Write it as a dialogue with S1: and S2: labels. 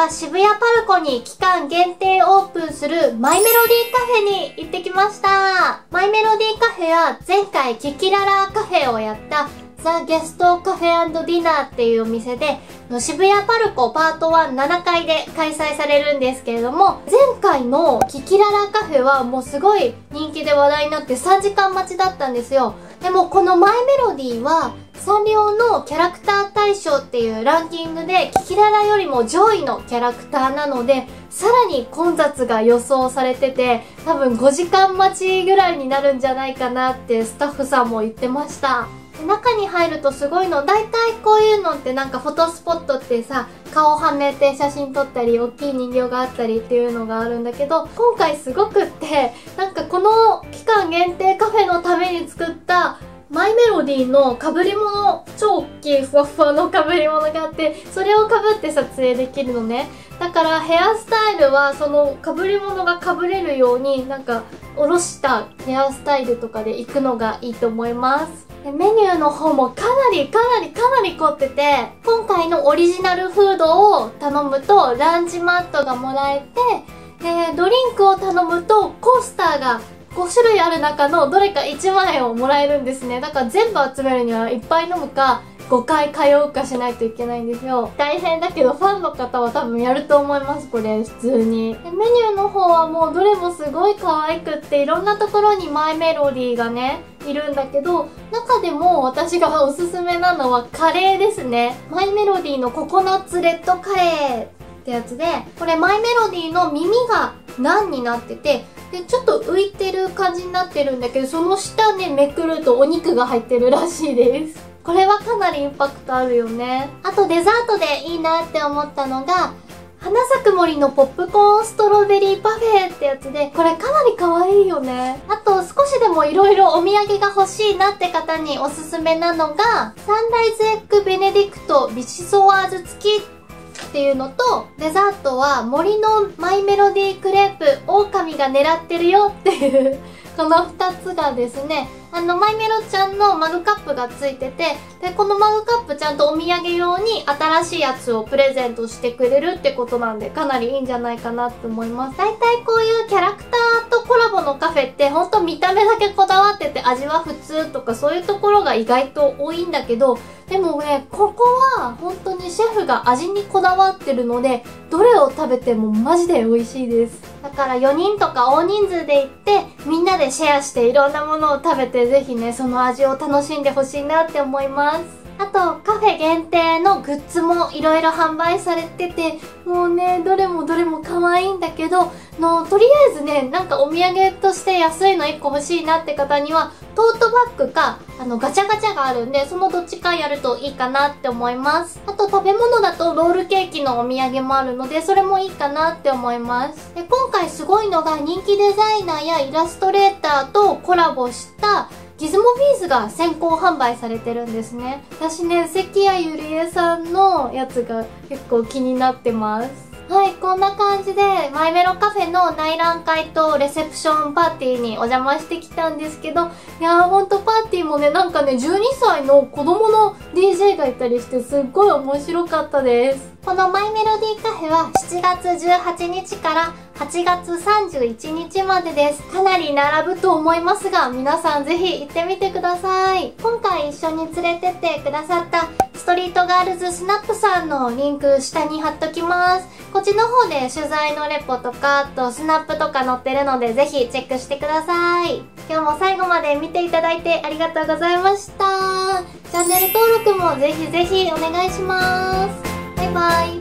S1: は渋谷パルコに期間限定オープンするマイメロディカフェに行ってきました。マイメロディカフェは前回キキララカフェをやったザ・ゲストカフェ&ディナーっていうお店で渋谷パルコパート1、7階で開催されるんですけれども、前回のキキララカフェはもうすごい人気で話題になって3時間待ちだったんですよ。でもこのマイメロディはサンリオのキャラクター大賞っていうランキングでキキララよりも上位のキャラクターなので、さらに混雑が予想されてて、多分5時間待ちぐらいになるんじゃないかなってスタッフさんも言ってました。中に入るとすごいの、だいたいこういうのってなんかフォトスポットってさ、顔はめて写真撮ったり大きい人形があったりっていうのがあるんだけど、今回すごくってなんかこの期間限定カフェのために作ったマイメロディの被り物、超大きいふわふわの被り物があって、それを被って撮影できるのね。だからヘアスタイルはその被り物が被れるようになんか下ろしたヘアスタイルとかで行くのがいいと思います。でメニューの方もかなり凝ってて、今回のオリジナルフードを頼むとランチマットがもらえて、ドリンクを頼むとコースターが5種類ある中のどれか1枚をもらえるんですね。だから全部集めるにはいっぱい飲むか5回通うかしないといけないんですよ。大変だけどファンの方は多分やると思います、これ普通に。でメニューの方はもうどれもすごい可愛くって、いろんなところにマイメロディーがねいるんだけど、中でも私がおすすめなのはカレーですね。マイメロディーのココナッツレッドカレーってやつで、これマイメロディーの耳がナンになってて、でちょっと浮いてる感じになってるんだけど、その下ねめくるとお肉が入ってるらしいです。これはかなりインパクトあるよね。あとデザートでいいなって思ったのが花咲く森のポップコーンストロベリーパフェってやつで、これかなり可愛いよね。あと少しでも色々お土産が欲しいなって方におすすめなのがサンライズエッグベネディクトビシソワーズ付きっていうのと、デザートは森のマイメロディークレープ狼が狙ってるよっていうこの2つがですね、マイメロちゃんのマグカップがついてて、でこのマグカップちゃんとお土産用に新しいやつをプレゼントしてくれるってことなんで、かなりいいんじゃないかなって思います。だいたいこういうキャラクターとコラボのカフェってほんと見た目だけこだわってて味は普通とかそういうところが意外と多いんだけど、でもね、ここは本当にシェフが味にこだわってるので、どれを食べてもマジで美味しいです。だから4人とか大人数で行ってみんなでシェアしていろんなものを食べて、ぜひねその味を楽しんでほしいなって思います。あとカフェ限定のグッズもいろいろ販売されてて、もうねどれも可愛いんだけどとりあえずね、なんかお土産として安いの1個欲しいなって方にはトートバッグかガチャガチャがあるんで、そのどっちかやるといいかなって思います。あと食べ物だとロールケーキのお土産もあるので、それもいいかなって思います。で今回すごいのが人気デザイナーやイラストレーターとコラボしたギズモビーズが先行販売されてるんですね。私ね、関谷ゆりえさんのやつが結構気になってます。はい、こんな感じでマイメロカフェの内覧会とレセプションパーティーにお邪魔してきたんですけど、いやーほんとパーティーもね、なんかね12歳の子供の DJ がいたりしてすっごい面白かったです。このマイメロディカフェは7月18日から8月31日までです。かなり並ぶと思いますが、皆さんぜひ行ってみてください。今回一緒に連れてってくださったストリートガールズスナップさんのリンク下に貼っときます。こっちの方で取材のレポとか、あとスナップとか載ってるのでぜひチェックしてください。今日も最後まで見ていただいてありがとうございました。チャンネル登録もぜひぜひお願いします。バイバイ。